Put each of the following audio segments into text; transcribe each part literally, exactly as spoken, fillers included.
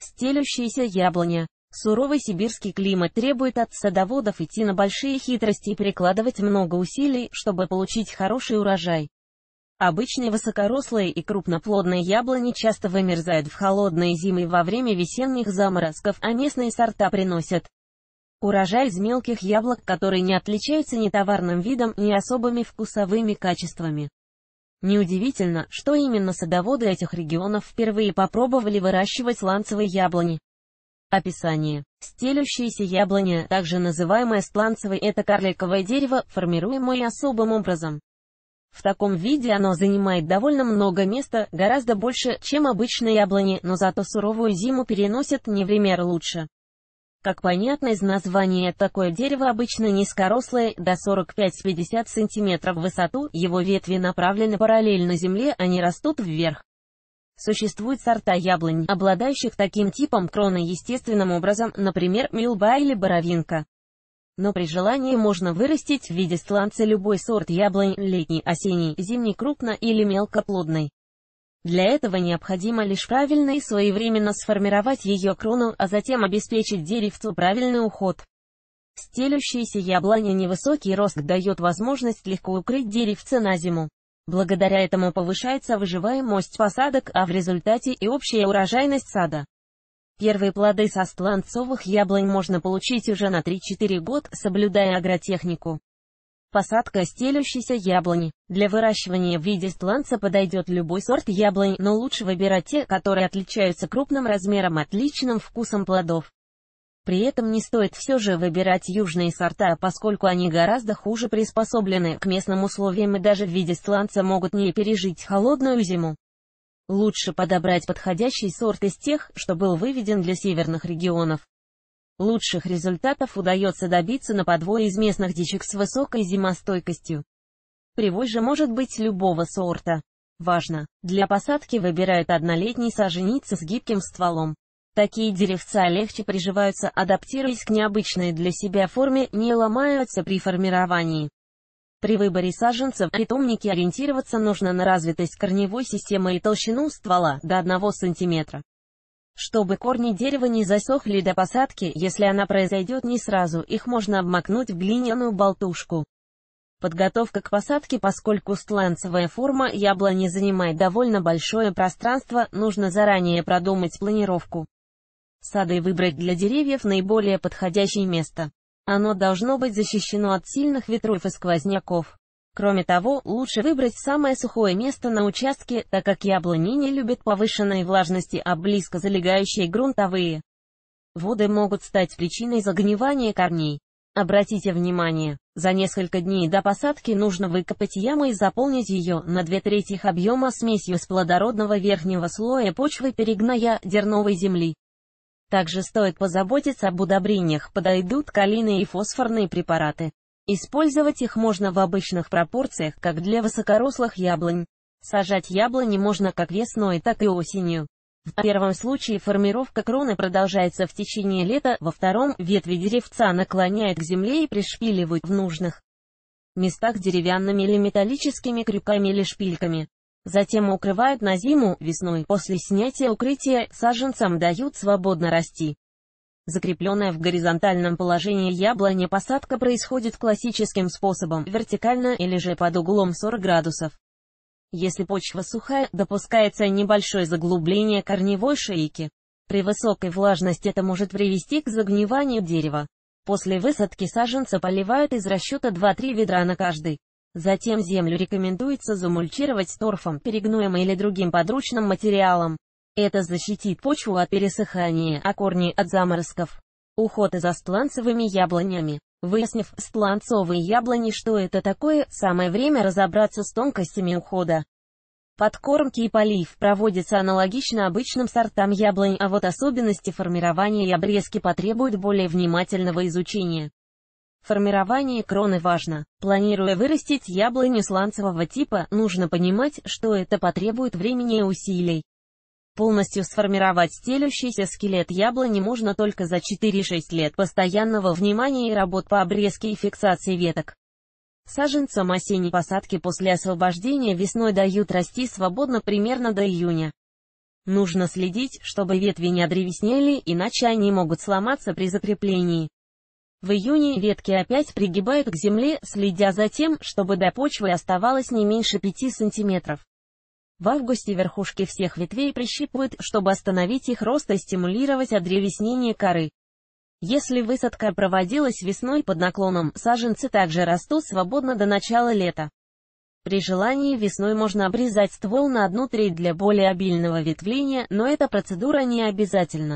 Стелющаяся яблоня. Суровый сибирский климат требует от садоводов идти на большие хитрости и прикладывать много усилий, чтобы получить хороший урожай. Обычные высокорослые и крупноплодные яблони часто вымерзают в холодные зимы во время весенних заморозков, а местные сорта приносят урожай из мелких яблок, которые не отличаются ни товарным видом, ни особыми вкусовыми качествами. Неудивительно, что именно садоводы этих регионов впервые попробовали выращивать сланцевые яблони. Описание. Стелющаяся яблоня, также называемая сланцевой, это карликовое дерево, формируемое особым образом. В таком виде оно занимает довольно много места, гораздо больше, чем обычные яблони, но зато суровую зиму переносит не в пример лучше. Как понятно из названия, такое дерево обычно низкорослое, до сорок пять — пятьдесят сантиметров в высоту, его ветви направлены параллельно земле, они растут вверх. Существуют сорта яблонь, обладающих таким типом кроны естественным образом, например, милба или боровинка. Но при желании можно вырастить в виде сланца любой сорт яблонь, летний, осенний, зимний, крупно или мелкоплодный. Для этого необходимо лишь правильно и своевременно сформировать ее крону, а затем обеспечить деревцу правильный уход. Стелющаяся яблоня невысокий рост дает возможность легко укрыть деревце на зиму. Благодаря этому повышается выживаемость посадок, а в результате и общая урожайность сада. Первые плоды со сланцовых яблонь можно получить уже на три-четыре года, соблюдая агротехнику. Посадка стелющейся яблони. Для выращивания в виде сланца подойдет любой сорт яблонь, но лучше выбирать те, которые отличаются крупным размером, отличным вкусом плодов. При этом не стоит все же выбирать южные сорта, поскольку они гораздо хуже приспособлены к местным условиям и даже в виде сланца могут не пережить холодную зиму. Лучше подобрать подходящий сорт из тех, что был выведен для северных регионов. Лучших результатов удается добиться на подвое из местных дичек с высокой зимостойкостью. Привой же может быть любого сорта. Важно, для посадки выбирают однолетний саженец с гибким стволом. Такие деревца легче приживаются, адаптируясь к необычной для себя форме, не ломаются при формировании. При выборе саженцев питомники ориентироваться нужно на развитость корневой системы и толщину ствола до одного сантиметра. Чтобы корни дерева не засохли до посадки, если она произойдет не сразу, их можно обмакнуть в глиняную болтушку. Подготовка к посадке. Поскольку сланцевая форма яблони занимает довольно большое пространство, нужно заранее продумать планировку сада и выбрать для деревьев наиболее подходящее место. Оно должно быть защищено от сильных ветров и сквозняков. Кроме того, лучше выбрать самое сухое место на участке, так как яблони не любят повышенной влажности, а близко залегающие грунтовые воды могут стать причиной загнивания корней. Обратите внимание, за несколько дней до посадки нужно выкопать яму и заполнить ее на две трети объема смесью с плодородного верхнего слоя почвы перегноя дерновой земли. Также стоит позаботиться об удобрениях, подойдут калийные и фосфорные препараты. Использовать их можно в обычных пропорциях, как для высокорослых яблонь. Сажать яблони можно как весной, так и осенью. В первом случае формировка кроны продолжается в течение лета, во втором ветви деревца наклоняют к земле и пришпиливают в нужных местах деревянными или металлическими крюками или шпильками. Затем укрывают на зиму, весной. После снятия укрытия саженцам дают свободно расти. Закрепленная в горизонтальном положении яблоня посадка происходит классическим способом, вертикально или же под углом сорок градусов. Если почва сухая, допускается небольшое заглубление корневой шейки. При высокой влажности это может привести к загниванию дерева. После высадки саженца поливают из расчета два-три ведра на каждый. Затем землю рекомендуется замульчировать торфом, перегноем или другим подручным материалом. Это защитит почву от пересыхания, а корни от заморозков. Уход за сланцевыми яблонями. Выяснив сланцовые яблони, что это такое, самое время разобраться с тонкостями ухода. Подкормки и полив проводятся аналогично обычным сортам яблонь, а вот особенности формирования и обрезки потребуют более внимательного изучения. Формирование кроны важно. Планируя вырастить яблоню сланцевого типа, нужно понимать, что это потребует времени и усилий. Полностью сформировать стелющийся скелет яблони можно только за четыре-шесть лет постоянного внимания и работ по обрезке и фиксации веток. Саженцам осенней посадки после освобождения весной дают расти свободно примерно до июня. Нужно следить, чтобы ветви не одревеснели, иначе они могут сломаться при закреплении. В июне ветки опять пригибают к земле, следя за тем, чтобы до почвы оставалось не меньше пяти сантиметров. В августе верхушки всех ветвей прищипывают, чтобы остановить их рост и стимулировать одревеснение коры. Если высадка проводилась весной под наклоном, саженцы также растут свободно до начала лета. При желании весной можно обрезать ствол на одну треть для более обильного ветвления, но эта процедура не обязательна.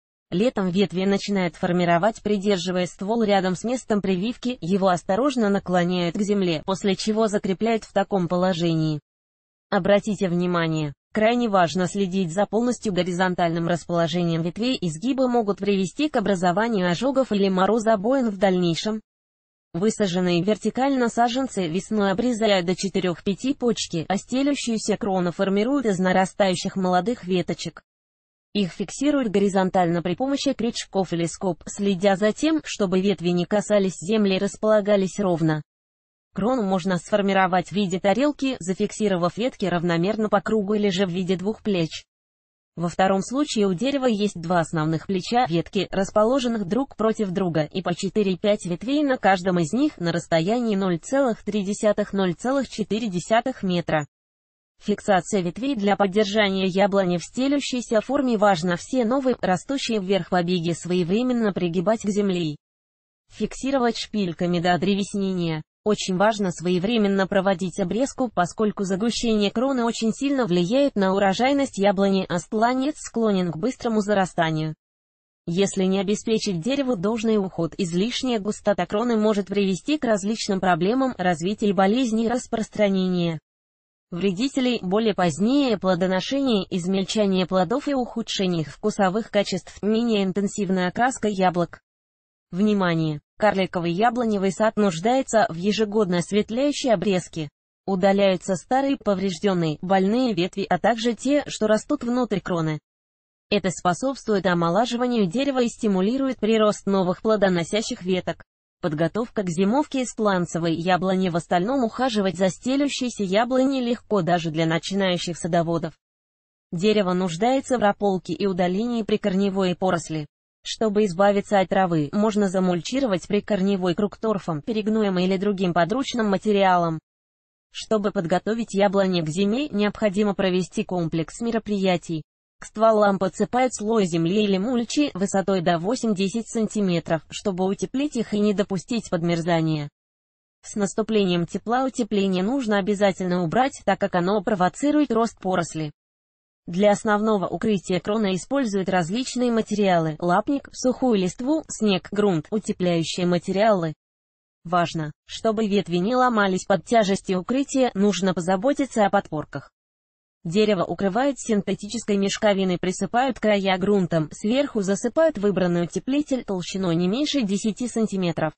Летом ветви начинают формировать, придерживая ствол рядом с местом прививки, его осторожно наклоняют к земле, после чего закрепляют в таком положении. Обратите внимание, крайне важно следить за полностью горизонтальным расположением ветвей, изгибы могут привести к образованию ожогов или морозобоин в дальнейшем. Высаженные вертикально саженцы весной обрезают до четырёх-пяти почки, а стелющуюся крону формируют из нарастающих молодых веточек. Их фиксируют горизонтально при помощи крючков или скоб, следя за тем, чтобы ветви не касались земли и располагались ровно. Крону можно сформировать в виде тарелки, зафиксировав ветки равномерно по кругу, или же в виде двух плеч. Во втором случае у дерева есть два основных плеча, ветки, расположенных друг против друга, и по четыре-пять ветвей на каждом из них на расстоянии ноль целых три десятых — ноль целых четыре десятых метра. Фиксация ветвей для поддержания яблони в стелющейся форме важна. Все новые, растущие вверх побеги своевременно пригибать к земле. Фиксировать шпильками до одревеснения. Очень важно своевременно проводить обрезку, поскольку загущение кроны очень сильно влияет на урожайность яблони, а стланец склонен к быстрому зарастанию. Если не обеспечить дереву должный уход, излишняя густота кроны может привести к различным проблемам, развитию болезней и распространения вредителей, более позднее плодоношение, измельчание плодов и ухудшение их вкусовых качеств, менее интенсивная окраска яблок. Внимание! Карликовый яблоневый сад нуждается в ежегодно осветляющей обрезке. Удаляются старые, поврежденные, больные ветви, а также те, что растут внутрь кроны. Это способствует омолаживанию дерева и стимулирует прирост новых плодоносящих веток. Подготовка к зимовке из сланцевой яблони. В остальном ухаживать за стелющейся яблоней легко даже для начинающих садоводов. Дерево нуждается в прополке и удалении прикорневой поросли. Чтобы избавиться от травы, можно замульчировать прикорневой круг торфом, перегноем или другим подручным материалом. Чтобы подготовить яблони к зиме, необходимо провести комплекс мероприятий. К стволам подсыпают слой земли или мульчи высотой до восьми-десяти сантиметров, чтобы утеплить их и не допустить подмерзания. С наступлением тепла утепление нужно обязательно убрать, так как оно провоцирует рост поросли. Для основного укрытия кроны используют различные материалы: лапник, сухую листву, снег, грунт, утепляющие материалы. Важно, чтобы ветви не ломались под тяжестью укрытия, нужно позаботиться о подпорках. Дерево укрывают синтетической мешковиной, присыпают края грунтом, сверху засыпают выбранный утеплитель толщиной не меньше десяти сантиметров.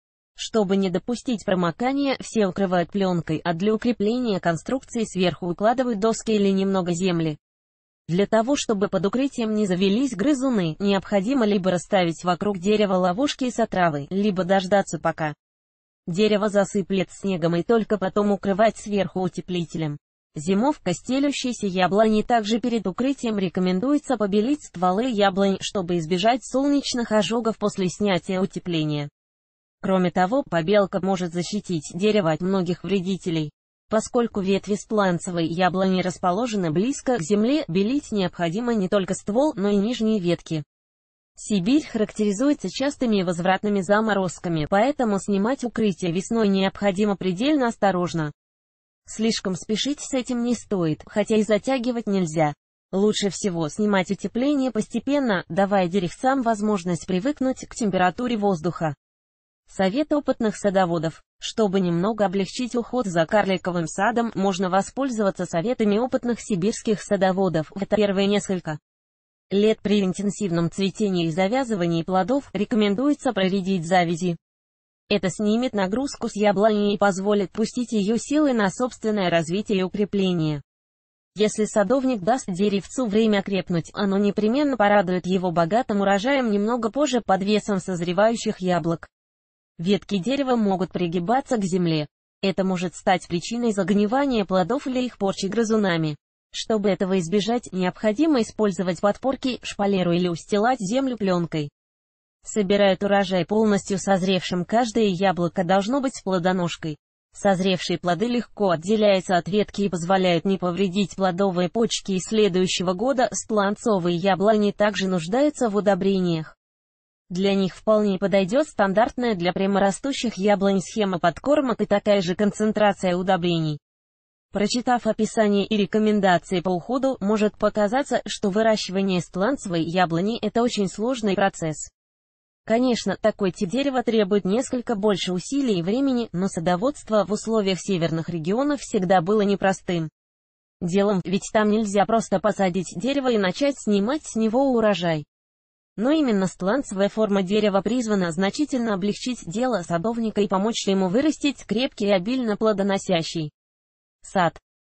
Чтобы не допустить промокания, все укрывают пленкой, а для укрепления конструкции сверху укладывают доски или немного земли. Для того, чтобы под укрытием не завелись грызуны, необходимо либо расставить вокруг дерева ловушки из отравы, либо дождаться, пока дерево засыплет снегом, и только потом укрывать сверху утеплителем. Зимовка стелющейся яблони. Также перед укрытием рекомендуется побелить стволы яблонь, чтобы избежать солнечных ожогов после снятия утепления. Кроме того, побелка может защитить дерево от многих вредителей. Поскольку ветви сланцевой яблони расположены близко к земле, белить необходимо не только ствол, но и нижние ветки. Сибирь характеризуется частыми возвратными заморозками, поэтому снимать укрытие весной необходимо предельно осторожно. Слишком спешить с этим не стоит, хотя и затягивать нельзя. Лучше всего снимать утепление постепенно, давая деревцам возможность привыкнуть к температуре воздуха. Совет опытных садоводов. Чтобы немного облегчить уход за карликовым садом, можно воспользоваться советами опытных сибирских садоводов. Это первые несколько лет при интенсивном цветении и завязывании плодов рекомендуется проредить завязи. Это снимет нагрузку с яблони и позволит пустить ее силы на собственное развитие и укрепление. Если садовник даст деревцу время крепнуть, оно непременно порадует его богатым урожаем немного позже под весом созревающих яблок. Ветки дерева могут пригибаться к земле. Это может стать причиной загнивания плодов или их порчи грызунами. Чтобы этого избежать, необходимо использовать подпорки, шпалеру или устилать землю пленкой. Собирают урожай полностью созревшим, каждое яблоко должно быть плодоножкой. Созревшие плоды легко отделяются от ветки и позволяют не повредить плодовые почки, и следующего года сланцовые яблони также нуждаются в удобрениях. Для них вполне подойдет стандартная для пряморастущих яблонь схема подкормок и такая же концентрация удобрений. Прочитав описание и рекомендации по уходу, может показаться, что выращивание сланцевой яблони – это очень сложный процесс. Конечно, такой тип дерева требует несколько больше усилий и времени, но садоводство в условиях северных регионов всегда было непростым делом, ведь там нельзя просто посадить дерево и начать снимать с него урожай. Но именно сланцевая форма дерева призвана значительно облегчить дело садовника и помочь ему вырастить крепкий и обильно плодоносящий сад.